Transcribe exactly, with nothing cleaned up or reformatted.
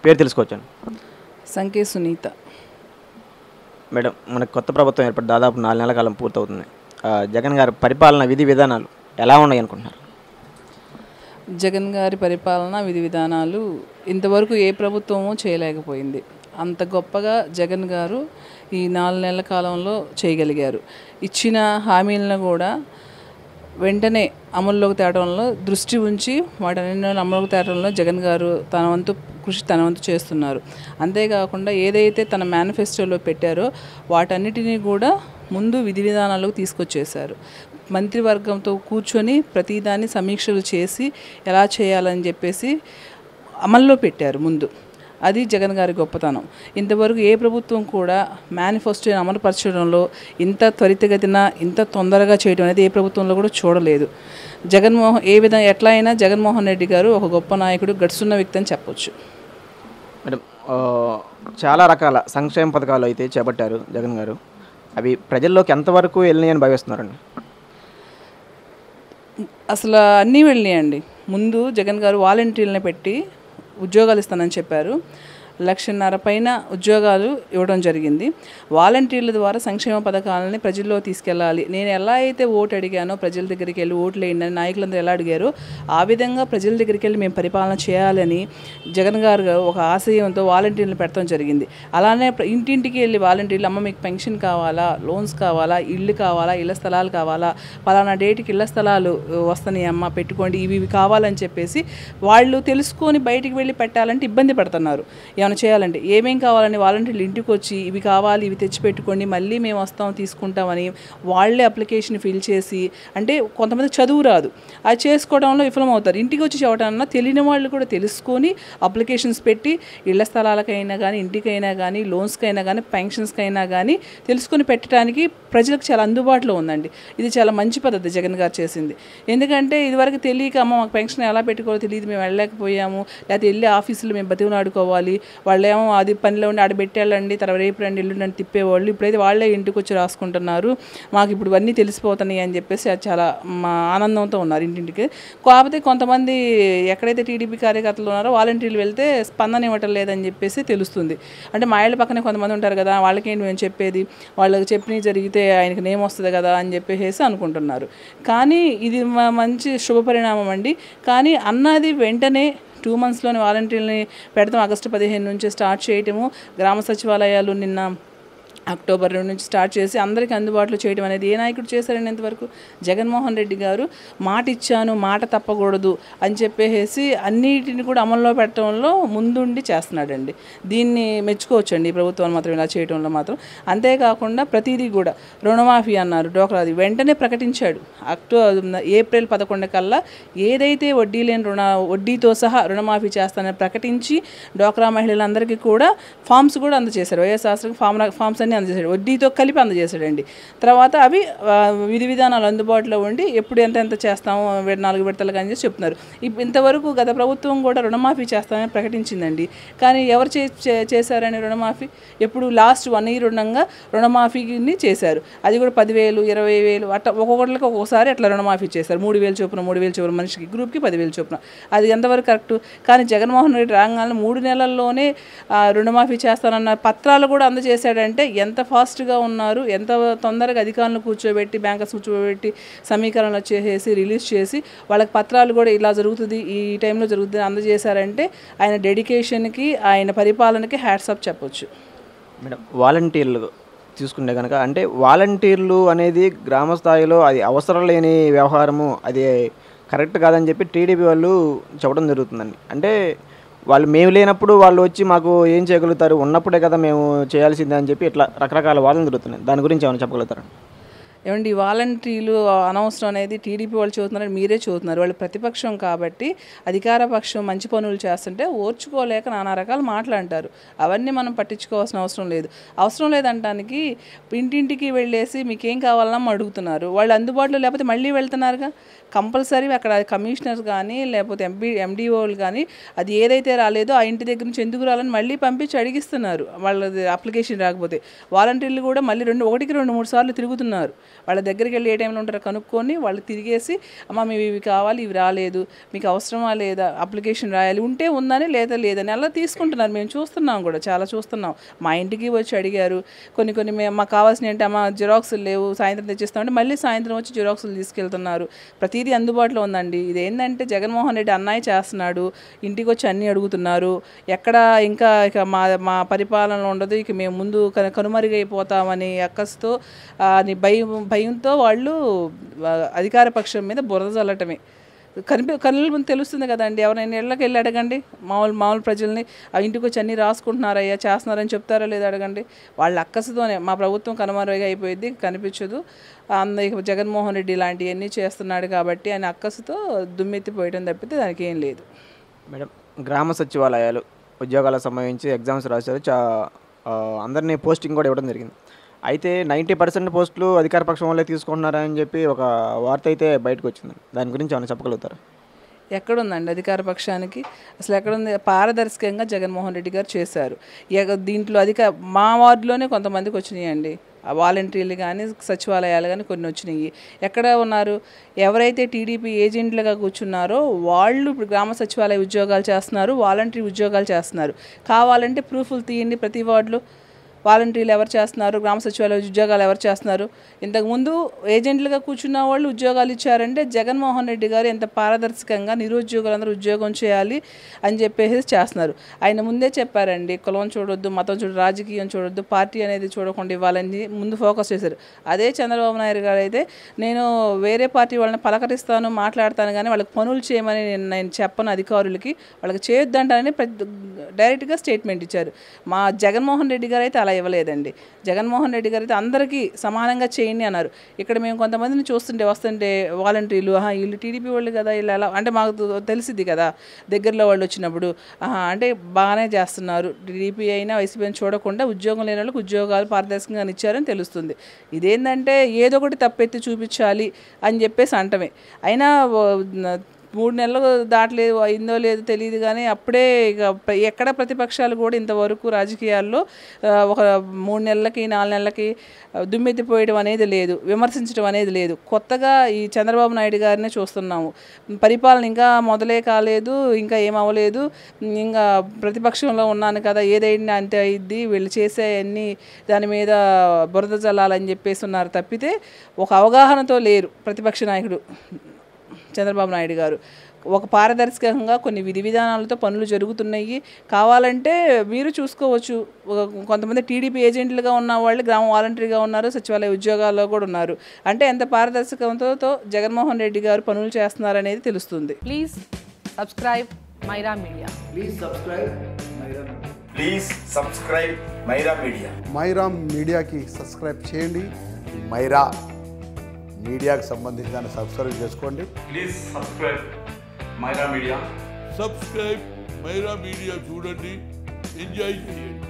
పేరు తెలుసుకోవచ్చాను. సంకే సునీత. మేడం, మనకు కొత్త ప్రభుత్వం ఏర్పడి దాదాపు నాలుగు నెలల కాలం పూర్తవుతుంది. జగన్ గారి పరిపాలన విధి విధానాలు ఎలా ఉన్నాయి అనుకుంటున్నారు? జగన్ గారి పరిపాలన విధి విధానాలు ఇంతవరకు ఏ ప్రభుత్వమూ చేయలేకపోయింది. అంత గొప్పగా జగన్ గారు ఈ నాలుగు నెలల కాలంలో చేయగలిగారు. ఇచ్చిన హామీలను కూడా వెంటనే అమల్లోకి తేవడంలో దృష్టి ఉంచి వాటన్నిటిని అమల్లోకి తేవడంలో జగన్ గారు తన వంతు కృషి తన వంతు చేస్తున్నారు. అంతేకాకుండా ఏదైతే తన మేనిఫెస్టోలో పెట్టారో వాటన్నిటినీ కూడా ముందు విధి విధానాలకు తీసుకొచ్చేశారు. మంత్రివర్గంతో కూర్చొని ప్రతిదాన్ని సమీక్షలు చేసి ఎలా చేయాలని చెప్పేసి అమల్లో పెట్టారు ముందు. అది జగన్ గారి గొప్పతనం. ఇంతవరకు ఏ ప్రభుత్వం కూడా మేనిఫెస్టోని అమలుపరచడంలో ఇంత త్వరితగతిన ఇంత తొందరగా చేయడం అనేది ఏ ప్రభుత్వంలో కూడా చూడలేదు. జగన్మోహన్ ఏ విధంగా ఎట్లా అయినా జగన్మోహన్ రెడ్డి గారు ఒక గొప్ప నాయకుడు, గడుసున్న వ్యక్తి అని చెప్పొచ్చు. మేడం, చాలా రకాల సంక్షేమ పథకాలు అయితే చేపట్టారు జగన్ గారు. అవి ప్రజల్లోకి ఎంతవరకు వెళ్ళినాయని భావిస్తున్నారండి? అసలు అన్నీ వెళ్ళినాయండి. ముందు జగన్ గారు వాలంటీర్లను పెట్టి ఉద్యోగాలు ఇస్తానని చెప్పారు. లక్షన్నర పైన ఉద్యోగాలు ఇవ్వడం జరిగింది. వాలంటీర్ల ద్వారా సంక్షేమ పథకాలని ప్రజల్లో తీసుకెళ్ళాలి. నేను ఎలా అయితే ఓటు అడిగానో ప్రజల దగ్గరికి వెళ్ళి ఓట్లు వేయండి అని నాయకులందరూ ఎలా అడిగారో ఆ విధంగా ప్రజల దగ్గరికి వెళ్ళి మేము పరిపాలన చేయాలని జగన్ గారు ఒక ఆశయంతో వాలంటీర్లు పెట్టడం జరిగింది. అలానే ఇంటింటికి వెళ్ళి వాలంటీర్లు, అమ్మ మీకు పెన్షన్ కావాలా, లోన్స్ కావాలా, ఇళ్ళు కావాలా, ఇళ్ల స్థలాలు కావాలా, పలానా డేట్కి ఇళ్ల స్థలాలు వస్తున్నాయి అమ్మ పెట్టుకోండి, ఇవి ఇవి కావాలని చెప్పేసి వాళ్ళు తెలుసుకొని బయటికి వెళ్ళి పెట్టాలంటే ఇబ్బంది పడుతున్నారు. ఏమైనా చేయాలంటే ఏమేం కావాలని వాలంటీర్లు ఇంటికి వచ్చి ఇవి కావాలి ఇవి తెచ్చిపెట్టుకోండి మళ్ళీ మేము వస్తాం తీసుకుంటామని వాళ్ళే అప్లికేషన్ ఫిల్ చేసి, అంటే కొంతమంది చదువు రాదు, అది చేసుకోవడంలో విఫలమవుతారు. ఇంటికి వచ్చి చెప్పడాన్నా తెలియని వాళ్ళు కూడా తెలుసుకొని అప్లికేషన్స్ పెట్టి ఇళ్ల స్థలాలకైనా కానీ, ఇంటికైనా కానీ, లోన్స్కైనా కానీ, పెన్షన్స్కైనా కానీ తెలుసుకొని పెట్టడానికి ప్రజలకు చాలా అందుబాటులో ఉందండి. ఇది చాలా మంచి పద్ధతి జగన్ గారు చేసింది. ఎందుకంటే ఇదివరకు తెలియక అమ్మ మాకు పెన్షన్ ఎలా పెట్టుకోవాలో తెలియదు, మేము వెళ్ళలేకపోయాము, లేకపోతే వెళ్ళి ఆఫీసులో మేము బతిమలాడుకోవాలి, వాళ్ళేమో అది పనిలో ఉండి ఆడ పెట్టాలండి, తర్వాత రేపు రండి ఎల్లుండి తిప్పేవాళ్ళు. ఇప్పుడైతే వాళ్ళే ఇంటికి వచ్చి రాసుకుంటున్నారు, మాకు ఇప్పుడు ఇవన్నీ తెలిసిపోతున్నాయి అని చెప్పేసి అది చాలా మా ఆనందంతో ఉన్నారు ఇంటింటికి. కాకపోతే కొంతమంది ఎక్కడైతే టీడీపీ కార్యకర్తలు ఉన్నారో వాలంటీర్లు వెళ్తే స్పందన ఇవ్వటం లేదని చెప్పేసి తెలుస్తుంది. అంటే మా ఇళ్ళ పక్కనే కొంతమంది ఉంటారు కదా, వాళ్ళకేంటి మేము చెప్పేది, వాళ్ళకి చెప్పినవి జరిగితే ఆయనకి నేమ్ వస్తుంది కదా అని చెప్పేసి అనుకుంటున్నారు. కానీ ఇది మంచి శుభపరిణామం అండి. కానీ అన్నది వెంటనే టూ మంత్స్లోని వాలంటీర్ని పెడతాం. ఆగస్టు పదిహేను నుంచి స్టార్ట్ చేయటము, గ్రామ సచివాలయాలు నిన్న అక్టోబర్ రెండు నుంచి స్టార్ట్ చేసి అందరికీ అందుబాటులో చేయడం అనేది ఏ నాయకుడు చేశారండి ఇంతవరకు? జగన్మోహన్ రెడ్డి గారు మాట ఇచ్చాను, మాట తప్పకూడదు అని చెప్పేసి అన్నిటిని కూడా అమల్లో పెట్టడంలో ముందుండి చేస్తున్నాడండి. దీన్ని మెచ్చుకోవచ్చండి ఈ ప్రభుత్వాన్ని మాత్రం ఇలా చేయడంలో మాత్రం. అంతేకాకుండా ప్రతిదీ కూడా రుణమాఫీ అన్నారు, డోక్రాది వెంటనే ప్రకటించాడు. అక్టోబర్ ఏప్రిల్ పదకొండు కల్లా ఏదైతే వడ్డీ లేని రుణ వడ్డీతో సహా రుణమాఫీ చేస్తానని ప్రకటించి డోక్రా మహిళలందరికీ కూడా ఫామ్స్ కూడా అందజేశారు. వైఎస్ఆర్ ఫామ్ ఫామ్స్ అన్ని అందజేశాడు, వడ్డీతో కలిపి అందజేశాడండి. తర్వాత అవి విధి విధానాలు అందుబాటులో ఉండి ఎప్పుడు ఎంత ఎంత చేస్తాము నాలుగు విడతలుగా అని చెప్పి చెప్తున్నారు. ఇంతవరకు గత ప్రభుత్వం కూడా రుణమాఫీ చేస్తామని ప్రకటించిందండి. కానీ ఎవరు చేశారని రుణమాఫీ? ఎప్పుడు లాస్ట్ వన్ ఇయర్ ఉండగా రుణమాఫీని చేశారు. అది కూడా పదివేలు ఇరవై వేలు అట్లా ఒక్కొక్కరికి ఒక్కొక్కసారి అట్లా రుణమాఫీ చేశారు. మూడు వేలు చొప్పున మూడు వేలు చొప్పున మనిషికి, గ్రూప్కి పదివేలు చొప్పున. అది ఎంతవరకు కరెక్టు? కానీ జగన్మోహన్ రెడ్డి రాగానే మూడు నెలల్లోనే రుణమాఫీ చేస్తానన్న పత్రాలు కూడా అందజేశాడంటే ఎంత ఫాస్ట్గా ఉన్నారు, ఎంత తొందరగా అధికారులను కూర్చోబెట్టి బ్యాంకర్స్ కూర్చోబెట్టి సమీకరణలు చేసేసి రిలీజ్ చేసి వాళ్ళకి పత్రాలు కూడా ఇలా జరుగుతుంది ఈ టైంలో జరుగుతుంది అందజేశారంటే ఆయన డెడికేషన్కి ఆయన పరిపాలనకి హ్యాట్సాప్ చెప్పొచ్చు. మేడం, వాలంటీర్లు తీసుకుంటే కనుక అంటే వాలంటీర్లు అనేది గ్రామ స్థాయిలో అది అవసరం లేని వ్యవహారము, అది కరెక్ట్ కాదని చెప్పి టీడీపీ వాళ్ళు చెప్పడం జరుగుతుందండి. అంటే వాళ్ళు మేము లేనప్పుడు వాళ్ళు వచ్చి మాకు ఏం చేయగలుగుతారు, ఉన్నప్పుడే కదా మేము చేయాల్సిందే అని చెప్పి ఇట్లా రకరకాల వాదనలు జరుగుతున్నాయి. దాని గురించి ఏమైనా చెప్పగలుగుతారా? ఏమండి, వాలంటీర్లు అనవసరం అనేది టీడీపీ వాళ్ళు చూస్తున్నారని మీరే చూస్తున్నారు. వాళ్ళు ప్రతిపక్షం కాబట్టి అధికార పక్షం మంచి పనులు చేస్తుంటే ఓర్చుకోలేక నానా రకాలు మాట్లాంటారు. అవన్నీ మనం పట్టించుకోవాల్సిన అవసరం లేదు. అవసరం లేదంటానికి ఇంటింటికి వెళ్ళేసి మీకేం కావాలన్నా అడుగుతున్నారు. వాళ్ళు అందుబాటులో లేకపోతే మళ్ళీ వెళ్తున్నారుగా. కంపల్సరీ అక్కడ కమిషనర్స్ కానీ లేకపోతే ఎంపీ ఎండిఓలు కానీ అది ఏదైతే రాలేదో ఆ ఇంటి దగ్గర నుంచి ఎందుకు రాలని మళ్ళీ పంపించి అడిగిస్తున్నారు. వాళ్ళది అప్లికేషన్ రాకపోతే వాలంటీర్లు కూడా మళ్ళీ రెండు ఒకటికి రెండు మూడు సార్లు తిరుగుతున్నారు. వాళ్ళ దగ్గరికి వెళ్ళి ఏ టైంలో ఉంటారో కనుక్కొని వాళ్ళు తిరిగేసి అమ్మ మేము ఇవి కావాలి ఇవి రాలేదు మీకు అవసరమా లేదా అప్లికేషన్ రాయాలి ఉంటే ఉందని లేదా లేదని అలా తీసుకుంటున్నారు. మేము చూస్తున్నాం కూడా చాలా చూస్తున్నాం. మా ఇంటికి వచ్చి అడిగారు కొన్ని కొన్ని మేము మాకు కావాల్సిన అంటే అమ్మ జిరాక్సులు లేవు సాయంత్రం తెచ్చిస్తామంటే మళ్ళీ సాయంత్రం వచ్చి జిరాక్సులు తీసుకెళ్తున్నారు. ప్రతిదీ అందుబాటులో ఉందండి. ఇది ఏంటంటే జగన్మోహన్ రెడ్డి అన్నయ్య చేస్తున్నాడు, ఇంటికి వచ్చి అన్నీ అడుగుతున్నారు. ఎక్కడ ఇంకా ఇక మా మా పరిపాలన ఉండదు, ఇక మేము ముందు కనుమరుగైపోతామని అక్కస్తో భయం భయంతో వాళ్ళు అధికార పక్షం మీద బురద చల్లటమే. కనిపి కళ్ళు ముందు తెలుస్తుంది కదండి. ఎవరైనా ఇళ్ళకి వెళ్ళి అడగండి మామూలు మామూలు ప్రజల్ని ఆ ఇంటికి వచ్చి అన్నీ రాసుకుంటున్నారయ్యా చేస్తున్నారని చెప్తారా లేదా అడగండి. వాళ్ళ అక్కసుతోనే మా ప్రభుత్వం కనుమరుగా అయిపోయింది కనిపించదు అంద జగన్మోహన్ రెడ్డి ఇలాంటివన్నీ చేస్తున్నాడు కాబట్టి ఆయన అక్కసుతో దుమ్మెత్తిపోయడం తప్పితే దానికి ఏం లేదు. మేడం, గ్రామ సచివాలయాలు ఉద్యోగాలకు సంబంధించి ఎగ్జామ్స్ రాశారు, చా అందరినీ పోస్టింగ్ కూడా ఇవ్వడం జరిగింది. అయితే నైంటీ పర్సెంట్ పోస్టులు అధికార పక్షం వాళ్ళే తీసుకుంటున్నారని చెప్పి ఒక వార్త అయితే బయటకు వచ్చింది. దాని గురించి ఏమైనా చెప్పగలుగుతారా? ఎక్కడుందండి అధికార పక్షానికి? అసలు ఎక్కడుంది? పారదర్శకంగా జగన్మోహన్ రెడ్డి గారు చేశారు. దీంట్లో అధిక మా వార్డులోనే కొంతమందికి వచ్చినాయండి వాలంటీర్లు కానీ సచివాలయాలు కానీ కొన్ని వచ్చినాయి. ఎక్కడ ఉన్నారు? ఎవరైతే టీడీపీ ఏజెంట్లుగా కూర్చున్నారో వాళ్ళు ఇప్పుడు గ్రామ సచివాలయ ఉద్యోగాలు చేస్తున్నారు, వాలంటీర్ ఉద్యోగాలు చేస్తున్నారు. కావాలంటే ప్రూఫ్లు తీయండి. ప్రతి వార్డులో వాలంటీర్లు ఎవరు చేస్తున్నారు, గ్రామ సచివాలయ ఉద్యోగాలు ఎవరు చేస్తున్నారు? ఇంతకుముందు ఏజెంట్లుగా కూర్చున్న వాళ్ళు ఉద్యోగాలు ఇచ్చారంటే జగన్మోహన్ రెడ్డి గారు ఎంత పారదర్శకంగా నిరుద్యోగులందరూ ఉద్యోగం చేయాలి అని చెప్పేసి చేస్తున్నారు. ఆయన ముందే చెప్పారండి, కులం చూడొద్దు, మతం చూడొద్దు, రాజకీయం చూడొద్దు, పార్టీ అనేది చూడకుండా ఇవ్వాలని ముందు ఫోకస్ చేశారు. అదే చంద్రబాబు నాయుడు గారు అయితే నేను వేరే పార్టీ వాళ్ళని పలకరిస్తాను మాట్లాడతాను కానీ వాళ్ళకి పనులు చేయమని నేను నేను చెప్పను అధికారులకి, వాళ్ళకి చేయొద్దంటానని డైరెక్ట్గా స్టేట్మెంట్ ఇచ్చారు. మా జగన్మోహన్ రెడ్డి గారు అయితే అలా ఇవ్వలేదండి. జగన్మోహన్ రెడ్డి గారు అయితే అందరికీ సమానంగా చేయండి అన్నారు. ఇక్కడ మేము కొంతమందిని చూస్తుంటే వస్తుంటే వాలంటీర్లు ఆహా వీళ్ళు టీడీపీ వాళ్ళు కదా వీళ్ళు ఎలా అంటే మాకు తెలిసిద్ది కదా దగ్గరలో వాళ్ళు వచ్చినప్పుడు ఆహా అంటే బాగానే చేస్తున్నారు, టీడీపీ అయినా వైసీపీ అయినా చూడకుండా ఉద్యోగం లేని వాళ్ళకి ఉద్యోగాలు పారదర్శకంగా ఇచ్చారని తెలుస్తుంది. ఇదేంటంటే ఏదో ఒకటి తప్పెత్తి చూపించాలి అని చెప్పేసి అంటమే. అయినా మూడు నెలలు దాటలేదు అయిందో లేదో తెలియదు కానీ అప్పుడే ఇక ఎక్కడ ప్రతిపక్షాలు కూడా ఇంతవరకు రాజకీయాల్లో ఒక మూడు నెలలకి నాలుగు నెలలకి దుమ్మెత్తిపోయడం అనేది లేదు, విమర్శించడం అనేది లేదు. కొత్తగా ఈ చంద్రబాబు నాయుడు గారినే చూస్తున్నాము. పరిపాలన ఇంకా మొదలే కాలేదు, ఇంకా ఏమవ్వలేదు, ఇంకా ప్రతిపక్షంలో ఉన్నాను కదా ఏదైనా అంతే అయింది, వీళ్ళు చేసే అన్నీ దాని మీద బురద జల్లాలని చెప్పేసి ఉన్నారు తప్పితే ఒక అవగాహనతో లేరు ప్రతిపక్ష నాయకుడు చంద్రబాబు నాయుడు గారు. ఒక పారదర్శకంగా కొన్ని విధి విధానాలతో పనులు జరుగుతున్నాయి. కావాలంటే మీరు చూసుకోవచ్చు, కొంతమంది టీడీపీ ఏజెంట్లుగా ఉన్న వాళ్ళు గ్రామ వాలంటీర్గా ఉన్నారు, సచివాలయ ఉద్యోగాల్లో కూడా ఉన్నారు. అంటే ఎంత పారదర్శకంతో జగన్మోహన్ రెడ్డి గారు పనులు చేస్తున్నారనేది తెలుస్తుంది. Please subscribe Myra Media. Please subscribe Myra please subscribe Myra Media. Myra మీడియాకి సబ్స్క్రైబ్ చేయండి. మైరా మీడియాకి సంబంధించి దాన్ని సబ్స్క్రైబ్ చేసుకోండి. Please subscribe Myra Media. Subscribe Myra Media చూడండి, ఎంజాయ్ చేయండి.